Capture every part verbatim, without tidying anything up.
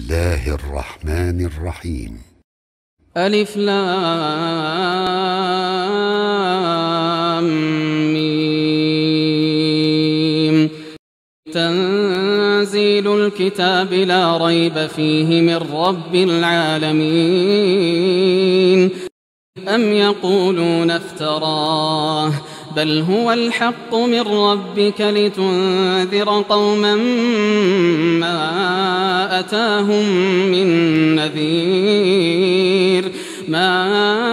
الله الرحمن الرحيم. ألف لام ميم. تنزيل الكتاب لا ريب فيه من رب العالمين. أم يقولون افتراه بل هو الحق من ربك لتنذر قوما ما أتاهم من نذير ما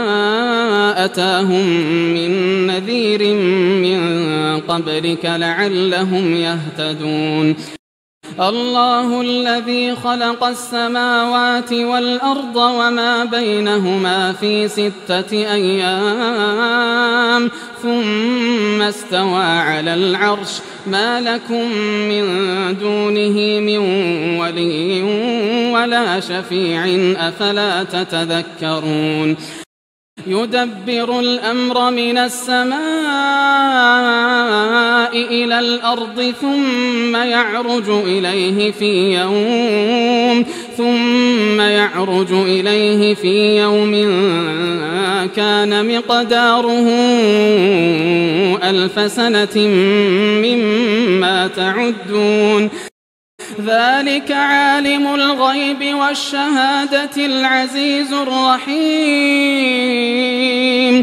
أتاهم من نذير من قبلك لعلهم يهتدون. الله الذي خلق السماوات والأرض وما بينهما في ستة أيام ثم استوى على العرش ما لكم من دونه من ولي ولا شفيع أفلا تتذكرون. يدبر الأمر من السماء إلى الأرض ثم يعرج إليه في يوم ثم يعرج إليه في يوم كان مقداره ألف سنة مما تعدون. ذلك عالم الغيب والشهادة العزيز الرحيم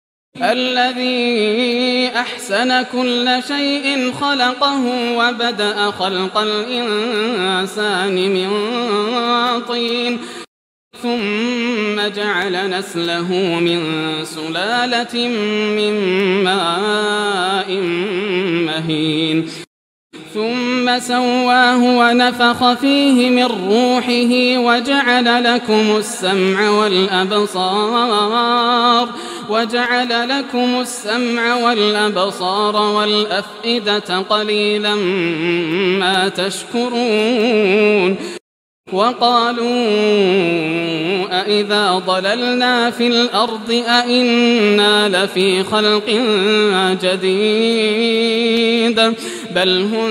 الذي أحسن كل شيء خلقه وبدأ خلق الإنسان من طين ثم جعل نسله من سلالة من ماء مهين ثم سواه ونفخ فيه من روحه وجعل لكم السمع والأبصار وجعل لكم السمع والأبصار والأفئدة قليلا ما تشكرون. وقالوا أإذا ضللنا في الأرض أإنا لفي خلق جديد بل هم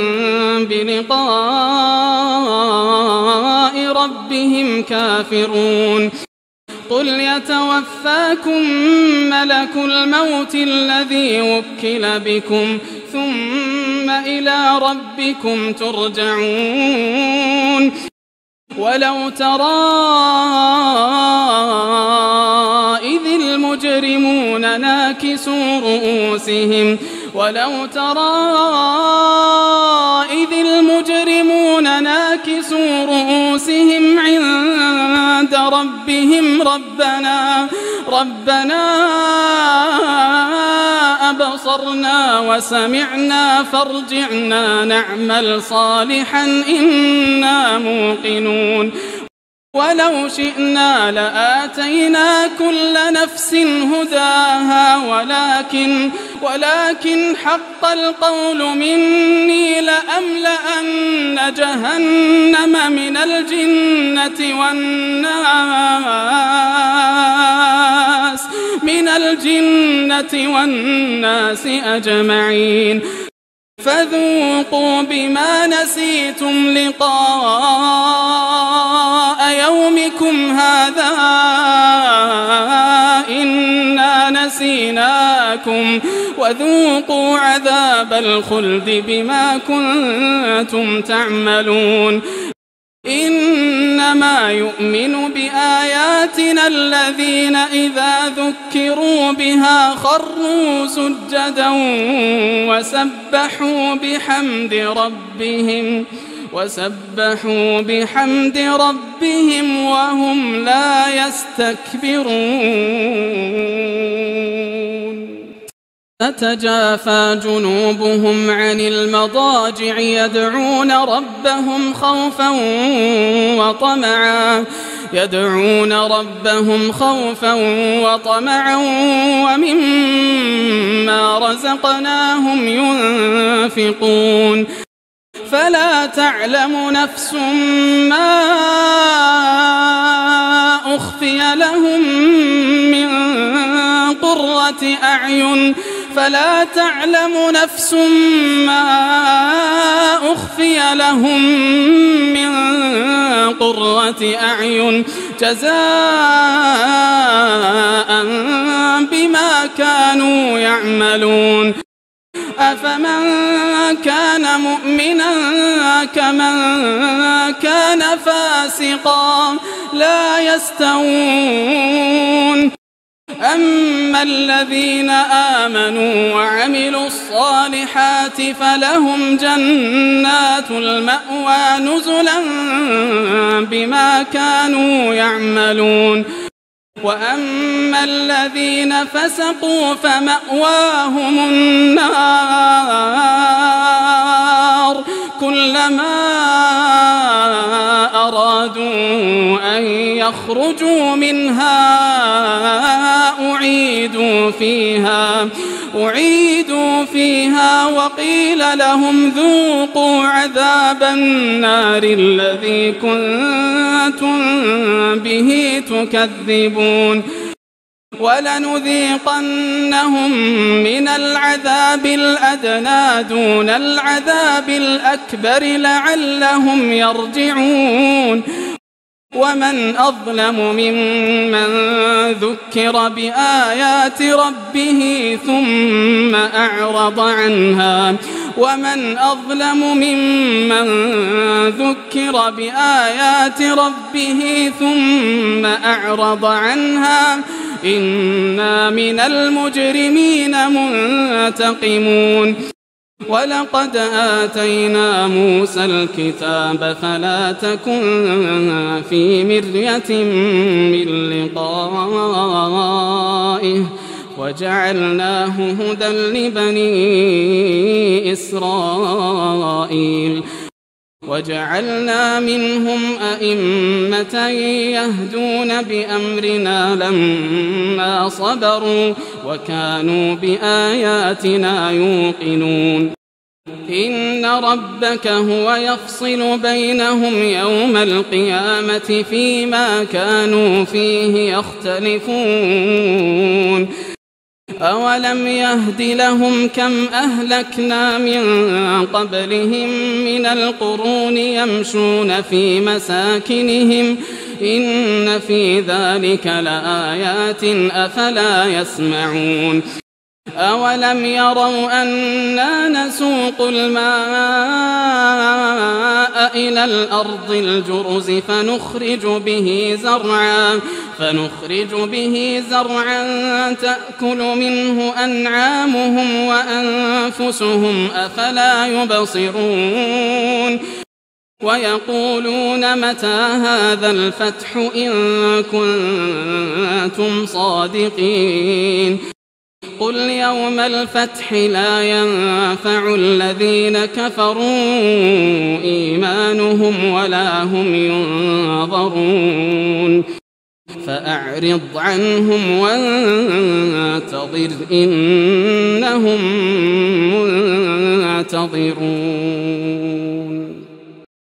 بلقاء ربهم كافرون. قل يتوفاكم ملك الموت الذي وكل بكم ثم إلى ربكم ترجعون. ولو ترى إذ المجرمون ناكسوا رؤوسهم ولو ترى إذ المجرمون ناكسوا رؤوسهم عند ربهم ربنا ربنا أبصرنا وسمعنا فارجعنا نعمل صالحا إنا موقنون. ولو شئنا لآتينا كل نفس هداها ولكن ولكن حق القول مني لأملأن جهنم من الجنة والناس من الجنة والناس أجمعين. فذوقوا بما نسيتم لقاء يومكم هذا إنا نسيناكم وذوقوا عذاب الخلد بما كنتم تعملون. إنما يؤمن بآياتنا الذين إذا ذكروا بها خروا سجدا وسبحوا بحمد ربهم وسبحوا بحمد ربهم وهم لا يستكبرون. تتجافى جنوبهم عن المضاجع يدعون ربهم خوفا وطمعا يدعون ربهم خوفا وطمعا ومما رزقناهم ينفقون. فلا تعلم نفس ما أخفي لهم من قرة أعين فلا تعلم نفس ما أخفي لهم من قرة أعين جزاء بما كانوا يعملون أفمن كان مؤمنا كمن كان فاسقا لا يستوون أما الذين آمنوا وعملوا الصالحات فلهم جنات المأوى نزلا بما كانوا يعملون وأما الذين فسقوا فمأواهم النار كلما أرادوا أن يخرجوا منها أعيدوا فيها أعيدوا فيها وقيل لهم ذوقوا عذاب النار الذي كنتم به تكذبون ولنذيقنهم من العذاب الأدنى دون العذاب الأكبر لعلهم يرجعون ومن أظلم ممن ذكر بآيات ربه ثم أعرض عنها ومن أظلم ممن ذكر بآيات ربه ثم أعرض عنها إنا من المجرمين منتقمون ولقد آتينا موسى الكتاب فلا تكن في مرية من لقائه وجعلناه هدى لبني إسرائيل وجعلنا منهم أئمة يهدون بأمرنا لما صبروا وكانوا بآياتنا يوقنون إن ربك هو يفصل بينهم يوم القيامة فيما كانوا فيه يختلفون أولم يهد لهم كم أهلكنا من قبلهم من القرون يمشون في مساكنهم إن في ذلك لآيات أفلا يسمعون أولم يروا أنا نسوق الماء إلى الأرض الجرز فنخرج به زرعا فنخرج به زرعا تأكل منه أنعامهم وأنفسهم أفلا يبصرون ويقولون متى هذا الفتح إن كنتم صادقين قل يوم الفتح لا ينفع الذين كفروا إيمانهم ولا هم ينظرون فأعرض عنهم وانتظر إنهم منتظرون.